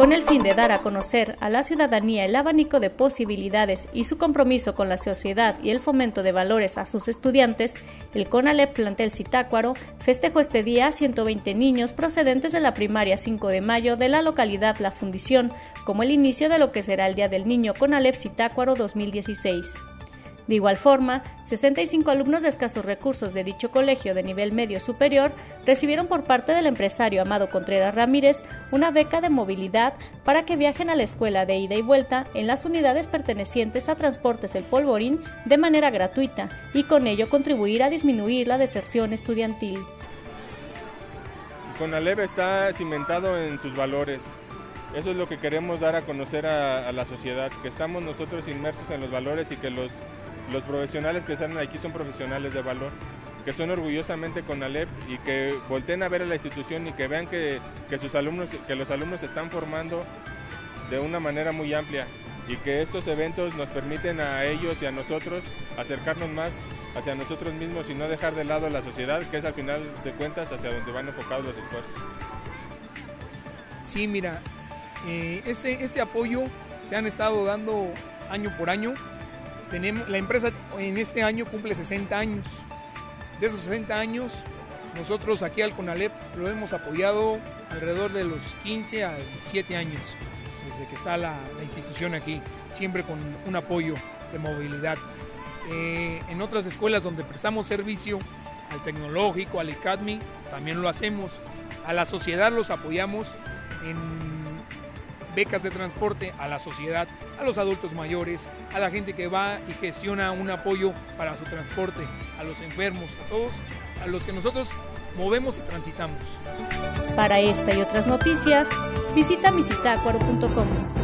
Con el fin de dar a conocer a la ciudadanía el abanico de posibilidades y su compromiso con la sociedad y el fomento de valores a sus estudiantes, el CONALEP Plantel Zitácuaro festejó este día a 120 niños procedentes de la primaria 5 de mayo de la localidad La Fundición, como el inicio de lo que será el Día del Niño CONALEP Zitácuaro 2016. De igual forma, 65 alumnos de escasos recursos de dicho colegio de nivel medio superior recibieron por parte del empresario Amado Contreras Ramírez una beca de movilidad para que viajen a la escuela de ida y vuelta en las unidades pertenecientes a Transportes El Polvorín de manera gratuita y con ello contribuir a disminuir la deserción estudiantil. CONALEP está cimentado en sus valores. Eso es lo que queremos dar a conocer a la sociedad, que estamos nosotros inmersos en los valores y que los profesionales que están aquí son profesionales de valor, que son orgullosamente CONALEP y que volteen a ver a la institución y que vean que los alumnos se están formando de una manera muy amplia y que estos eventos nos permiten a ellos y a nosotros acercarnos más hacia nosotros mismos y no dejar de lado a la sociedad, que es al final de cuentas hacia donde van enfocados los esfuerzos. Sí, mira, este apoyo se han estado dando año por año. La empresa en este año cumple 60 años. De esos 60 años, nosotros aquí al CONALEP lo hemos apoyado alrededor de los 15 a 17 años, desde que está la institución aquí, siempre con un apoyo de movilidad. En otras escuelas donde prestamos servicio, al tecnológico, al ICADMI, también lo hacemos. A la sociedad los apoyamos en becas de transporte a la sociedad, a los adultos mayores, a la gente que va y gestiona un apoyo para su transporte, a los enfermos, a todos, a los que nosotros movemos y transitamos. Para esta y otras noticias, visita misitácuaro.com.